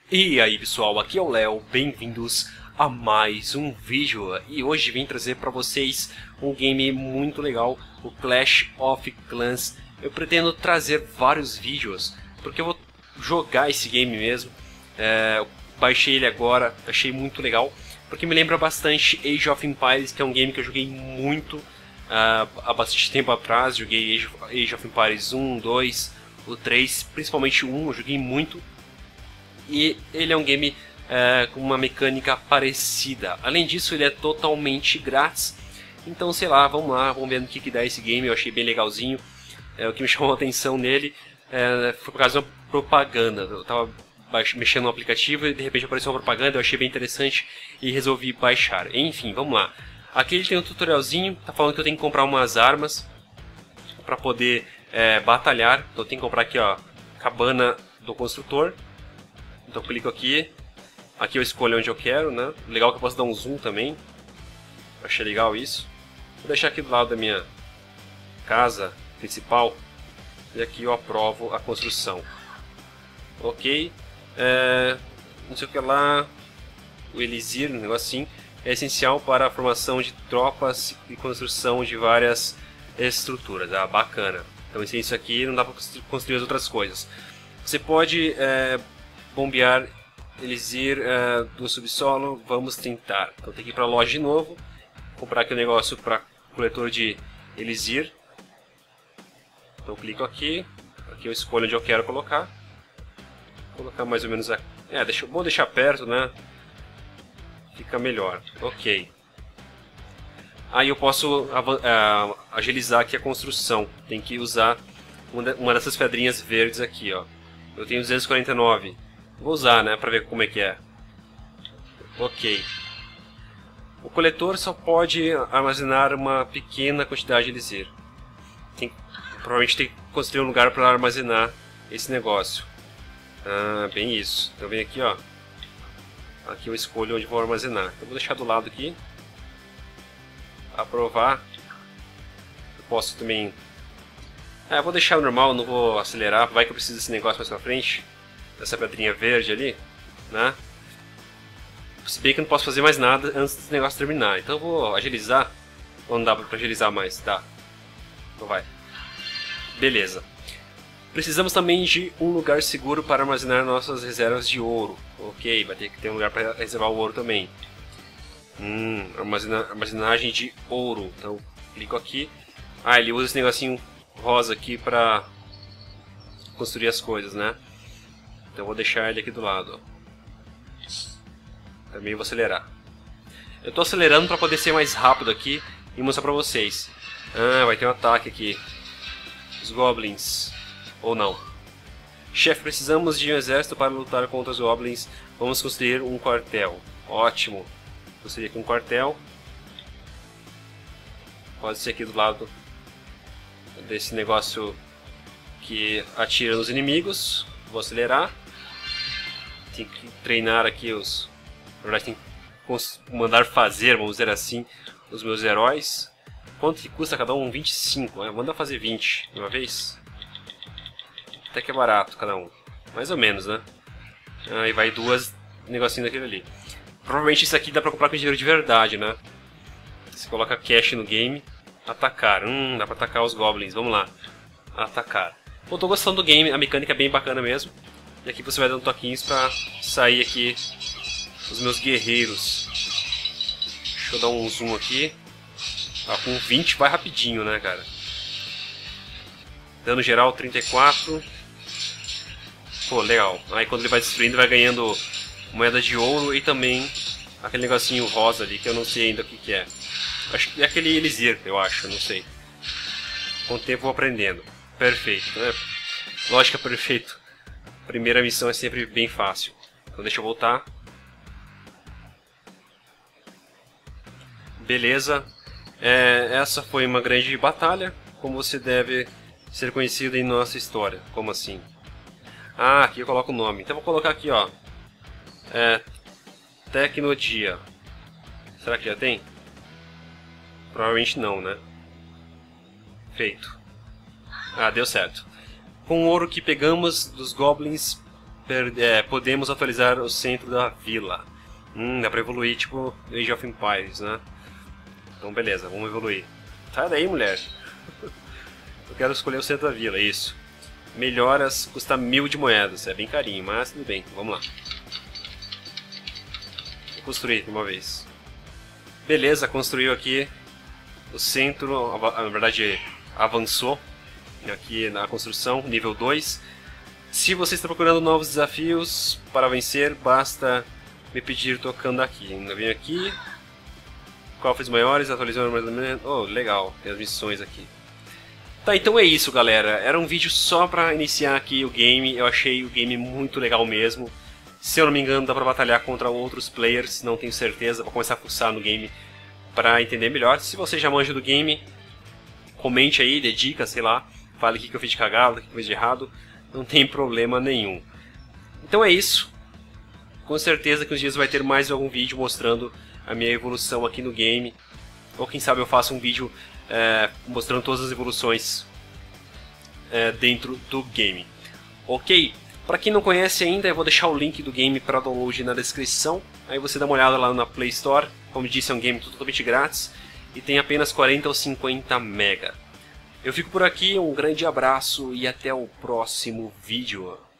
E aí pessoal, aqui é o Léo, bem-vindos a mais um vídeo. E hoje vim trazer para vocês um game muito legal, o Clash of Clans. Eu pretendo trazer vários vídeos, porque eu vou jogar esse game mesmo. Eu baixei ele agora, achei muito legal, porque me lembra bastante Age of Empires, que é um game que eu joguei muito há bastante tempo atrás. Joguei Age of Empires 1, 2, o 3, principalmente o 1, eu joguei muito. E ele é um game com uma mecânica parecida. Além disso, ele é totalmente grátis. Então, sei lá, vamos lá, vamos ver no que dá esse game. Eu achei bem legalzinho. O que me chamou a atenção nele foi por causa de uma propaganda. Eu tava mexendo no aplicativo e de repente apareceu uma propaganda, eu achei bem interessante e resolvi baixar. Enfim, vamos lá. Aqui ele tem um tutorialzinho, tá falando que eu tenho que comprar umas armas para poder batalhar. Então eu tenho que comprar aqui, ó, cabana do construtor. Então eu clico aqui, aqui eu escolho onde eu quero, né? Legal que eu posso dar um zoom também. Achei legal isso. Vou deixar aqui do lado da minha casa principal. E aqui eu aprovo a construção. Ok. Não sei o que lá. O Elixir, um negocinho, é essencial para a formação de tropas e construção de várias estruturas. Ah, bacana. Então sem isso aqui não dá para construir as outras coisas. Você pode bombear Elixir do subsolo. Vamos tentar. Então tem que ir para a loja de novo. Comprar aqui o negócio para coletor de Elixir. Então eu clico aqui. Aqui eu escolho onde eu quero colocar. Vou colocar mais ou menos aqui. Vou deixar perto, né? Fica melhor. Ok. Aí eu posso agilizar aqui a construção. Tem que usar uma dessas pedrinhas verdes aqui, ó. Eu tenho 249. Vou usar, né, para ver como é que é. Ok. O coletor só pode armazenar uma pequena quantidade de Elixir. Provavelmente tem que construir um lugar para armazenar esse negócio. Ah, bem isso. Então vem aqui, ó. Aqui eu escolho onde vou armazenar. Eu vou deixar do lado aqui. Aprovar. Eu posso também... eu vou deixar normal, não vou acelerar. Vai que eu preciso desse negócio mais pra frente. Essa pedrinha verde ali, né? Se bem que eu não posso fazer mais nada antes desse negócio terminar. Então eu vou agilizar. Ou não dá pra agilizar mais? Dá. Então vai. Beleza. Precisamos também de um lugar seguro para armazenar nossas reservas de ouro. Ok, vai ter que ter um lugar para reservar o ouro também. Armazenagem de ouro. Então, clico aqui. Ele usa esse negocinho rosa aqui para construir as coisas, né? Então eu vou deixar ele aqui do lado. Também vou acelerar. Eu estou acelerando para poder ser mais rápido aqui e mostrar para vocês. Vai ter um ataque aqui. Os goblins. Ou não. Chefe, precisamos de um exército para lutar contra os goblins. Vamos construir um quartel. Ótimo. Construir aqui um quartel. Pode ser aqui do lado desse negócio que atira nos inimigos. Vou acelerar. Tem que treinar aqui os... Na verdade tem que mandar fazer, vamos dizer assim, os meus heróis. Quanto que custa cada um? 25. Manda fazer 20 de uma vez. Até que é barato cada um. Mais ou menos, né? Aí vai duas negocinhos daquele ali. Provavelmente isso aqui dá pra comprar com dinheiro de verdade, né? Você coloca cash no game. Atacar. Dá pra atacar os goblins. Vamos lá. Atacar. Pô, tô gostando do game. A mecânica é bem bacana mesmo. E aqui você vai dando toquinhos pra sair aqui os meus guerreiros. Deixa eu dar um zoom aqui. Com 20 vai rapidinho, né, cara? Dano geral 34. Pô, legal. Aí quando ele vai destruindo, vai ganhando moeda de ouro e também aquele negocinho rosa ali, que eu não sei ainda o que é. Acho que é aquele Elixir, eu acho, não sei. Com o tempo eu vou aprendendo. Perfeito, né? Lógica, perfeito. Primeira missão é sempre bem fácil. Então deixa eu voltar. Beleza. Essa foi uma grande batalha, como você deve ser conhecido em nossa história. Como assim? Aqui eu coloco o nome. Então eu vou colocar aqui, ó. Tecnodia. Será que já tem? Provavelmente não, né? Feito. Deu certo. Com o ouro que pegamos dos goblins, podemos atualizar o centro da vila. Dá pra evoluir tipo Age of Empires, né? Então beleza, vamos evoluir. Sai daí, mulher. Eu quero escolher o centro da vila, isso. Melhoras, custa 1000 de moedas, é bem carinho, mas tudo bem, vamos lá. Vou construir de uma vez. Beleza, construiu aqui o centro, na verdade avançou aqui na construção, nível 2. Se você está procurando novos desafios para vencer, basta me pedir tocando aqui. Eu venho aqui, cofres maiores, atualizando mais ou menos. Oh, legal, tem as missões aqui. Tá, então é isso, galera. Era um vídeo só para iniciar aqui o game. Eu achei o game muito legal mesmo. Se eu não me engano, dá pra batalhar contra outros players, não tenho certeza. Vou começar a fuçar no game para entender melhor. Se você já manja do game, comente aí, dê dicas, sei lá. Fale o que eu fiz de cagada, o que eu fiz de errado. Não tem problema nenhum. Então é isso. Com certeza que uns dias vai ter mais algum vídeo mostrando a minha evolução aqui no game. Ou quem sabe eu faço um vídeo mostrando todas as evoluções dentro do game. Ok? Para quem não conhece ainda, eu vou deixar o link do game para download na descrição. Aí você dá uma olhada lá na Play Store. Como disse, é um game totalmente grátis e tem apenas 40 ou 50 MB. Eu fico por aqui, um grande abraço e até o próximo vídeo.